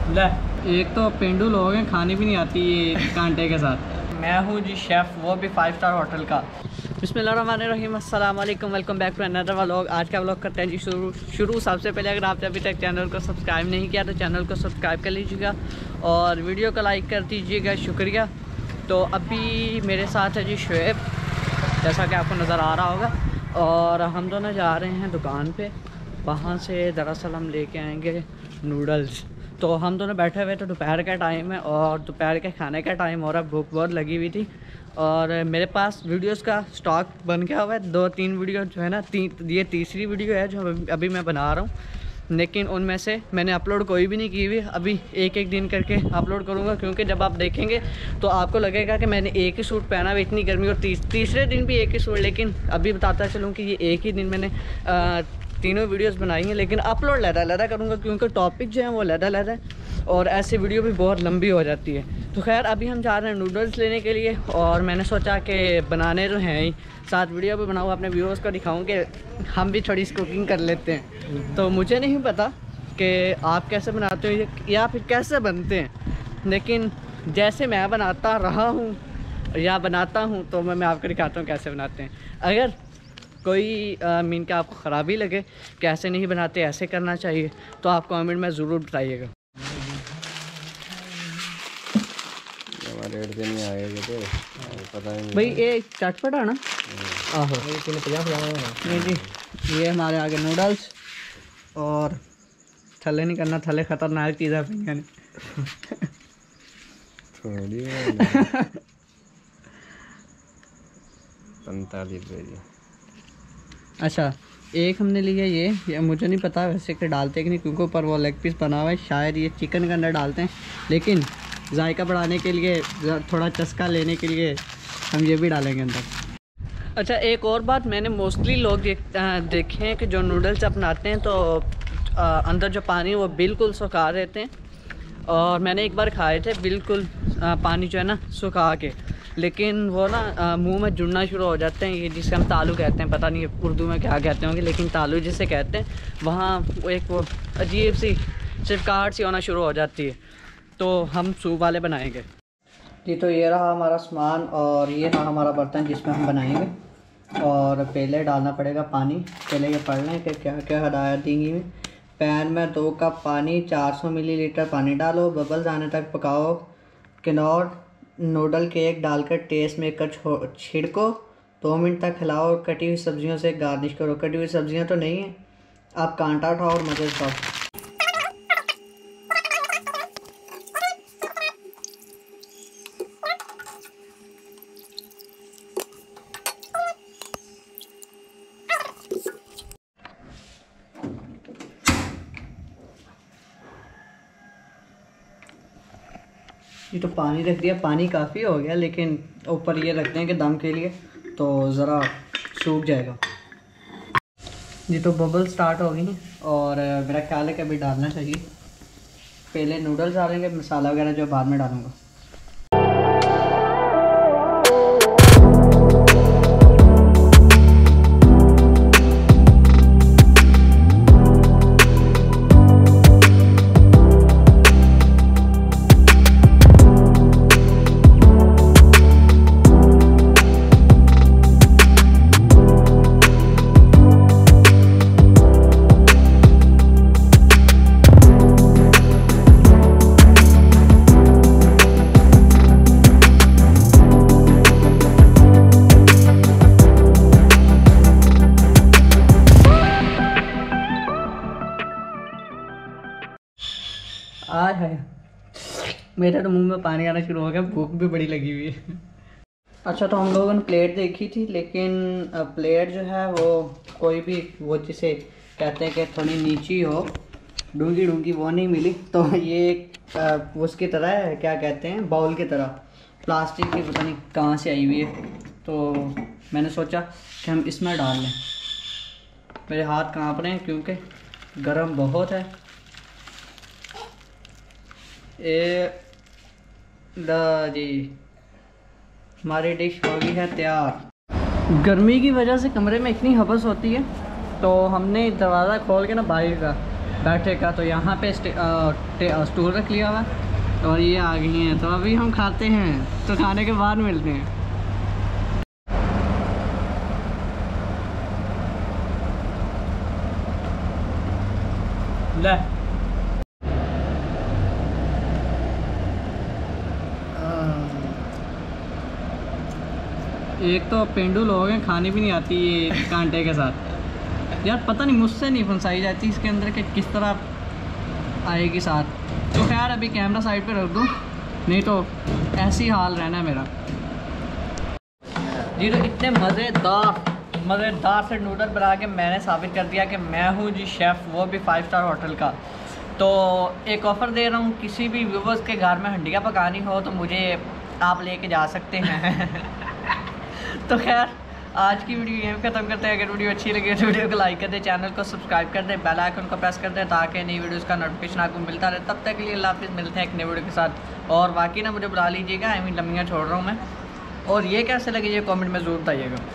ले, एक तो पेंडू लोग हैं, खाने भी नहीं आती ये कांटे के साथ। मैं हूँ जी शेफ़, वो भी 5 स्टार होटल का। बिस्मिल्लाहिर्रहमानिर्रहीम, अस्सलाम वालेकुम, welcome back to another vlog. आज का व्लॉग करते हैं जी शुरू। सबसे पहले अगर आपने अभी तक चैनल को सब्सक्राइब नहीं किया तो चैनल को सब्सक्राइब कर लीजिएगा और वीडियो को लाइक कर दीजिएगा, शुक्रिया। तो अभी मेरे साथ है जी शुएब, जैसा कि आपको नज़र आ रहा होगा, और हम दोनों जा रहे हैं दुकान पे। वहाँ से दरअसल हम लेके आएंगे नूडल्स। तो हम दोनों बैठे हुए तो दोपहर का टाइम है और दोपहर के खाने का टाइम हो रहा है, भूख बहुत लगी हुई थी और मेरे पास वीडियोस का स्टॉक बन गया हुआ है। 2-3 वीडियो जो है ना, ये तीसरी वीडियो है जो अभी मैं बना रहा हूँ, लेकिन उनमें से मैंने अपलोड कोई भी नहीं की हुई। अभी एक दिन करके अपलोड करूँगा, क्योंकि जब आप देखेंगे तो आपको लगेगा कि मैंने एक ही सूट पहना हुआ, इतनी गर्मी, और तीसरे दिन भी एक ही सूट। लेकिन अभी बताता चलूँ कि ये एक ही दिन मैंने तीनों वीडियोस बनाई हैं, लेकिन अपलोड लहदा करूँगा क्योंकि टॉपिक जो है वो लहदा है और ऐसी वीडियो भी बहुत लंबी हो जाती है। तो खैर अभी हम जा रहे हैं नूडल्स लेने के लिए और मैंने सोचा कि बनाने तो हैं ही, साथ वीडियो भी बनाऊँ, अपने व्यूअर्स को दिखाऊँ कि हम भी थोड़ी सी कुकिंग कर लेते हैं। तो मुझे नहीं पता कि आप कैसे बनाते हो या फिर कैसे बनते हैं, लेकिन जैसे मैं बनाता रहा हूँ या बनाता हूँ तो मैं आपको दिखाता हूँ कैसे बनाते हैं। अगर कोई मीन का आपको ख़राबी लगे कि ऐसे नहीं बनाते, ऐसे करना चाहिए, तो आप कमेंट में ज़रूर बताइएगा। भाई ये चटपटा ना, आहो नहीं जी, ये हमारे आगे नूडल्स और थले नहीं करना, थले खतरनाक चीज़ है नहीं। 45 रुपये। अच्छा, एक हमने लिया ये मुझे नहीं पता वैसे कि डालते कि नहीं, क्योंकि ऊपर वो लेग पीस बना हुआ है, शायद ये चिकन के अंदर डालते हैं, लेकिन जायका बढ़ाने के लिए, थोड़ा चस्का लेने के लिए हम ये भी डालेंगे अंदर। अच्छा, एक और बात, मैंने मोस्टली लोग देखे हैं कि जो नूडल्स अपनाते हैं तो अंदर जो पानी है वो बिल्कुल सुखा देते हैं, और मैंने एक बार खाए थे बिल्कुल पानी जो है ना सुखा के, लेकिन वो ना मुंह में जुड़ना शुरू हो जाते हैं, ये जिसे हम तालू कहते हैं, पता नहीं उर्दू में क्या कहते होंगे, लेकिन तालू जिसे कहते हैं, वहाँ वो अजीब सी चिपकाहट सी होना शुरू हो जाती है। तो हम सूप वाले बनाएंगे जी। तो ये रहा हमारा सामान और ये रहा हमारा बर्तन जिसमें हम बनाएंगे, और पहले डालना पड़ेगा पानी। पहले ये पढ़ लें कि क्या क्या हदायत दी गई में। पैन में 2 कप पानी, 400 मिलीलीटर पानी डालो, बबल्स आने तक पकाओ। किनौर नूडल केक डालकर टेस्ट मेकर छिड़को, 2 मिनट तक हिलाओ, कटी हुई सब्जियों से गार्निश करो। कटी हुई सब्जियां तो नहीं है, आप कांटा उठाओ और मजे से खाओ। ये तो पानी रख दिया, पानी काफ़ी हो गया, लेकिन ऊपर ये रखते हैं कि दम के लिए तो ज़रा सूख जाएगा जी। तो बबल स्टार्ट हो गई और मेरा ख्याल है कि अभी डालना चाहिए। पहले नूडल्स डालेंगे, मसाला वगैरह जो बाद में डालूँगा। आज है मेरे तो मुंह में पानी आना शुरू हो गया, भूख भी बड़ी लगी हुई है। अच्छा, तो हम लोगों ने प्लेट देखी थी, लेकिन प्लेट जो है वो कोई भी वो जिसे कहते हैं कि थोड़ी नीची हो, डूंगी वो नहीं मिली। तो ये उसकी तरह है, क्या कहते हैं, बाउल की तरह, प्लास्टिक की, पता नहीं कहाँ से आई हुई है। तो मैंने सोचा कि हम इसमें डाल लें। मेरे हाथ काँप रहे हैं क्योंकि गर्म बहुत है। जी हमारी डिश हो गई है तैयार। गर्मी की वजह से कमरे में इतनी हबस होती है तो हमने दरवाज़ा खोल के ना बाहर का बैठे का। तो यहाँ पे स्टूल रख लिया हुआ और ये आ गई हैं। तो अभी हम खाते हैं, तो खाने के बाद मिलते हैं। ले एक तो पेंडू लोग हैं, खानी भी नहीं आती ये कांटे के साथ। यार पता नहीं मुझसे नहीं फंसाई जाती इसके अंदर कि किस तरह आएगी साथ। तो खैर अभी कैमरा साइड पे रख दूँ, नहीं तो ऐसी हाल रहना है मेरा। जी तो इतने मज़ेदार से नूडल बना के मैंने साबित कर दिया कि मैं हूँ जी शेफ़, वो भी 5 स्टार होटल का। तो एक ऑफ़र दे रहा हूँ, किसी भी व्यूवर्स के घर में हंडिया पकानी हो तो मुझे आप लेके जा सकते हैं। तो खैर आज की वीडियो यहीं ख़त्म करते हैं। अगर वीडियो अच्छी लगी तो वीडियो को लाइक कर दें, चैनल को सब्सक्राइब कर दें, बेल आइकन को प्रेस कर दें ताकि नई वीडियोस का नोटिफिकेशन आपको मिलता रहे। तब तक के लिए अल्लाह हाफ़िज़, मिलते हैं एक नई वीडियो के साथ। और बाकी ना मुझे बुला लीजिएगा, लम्बियाँ छोड़ रहा हूँ मैं। और ये कैसे लगी ये कमेंट में ज़रूर बताइएगा।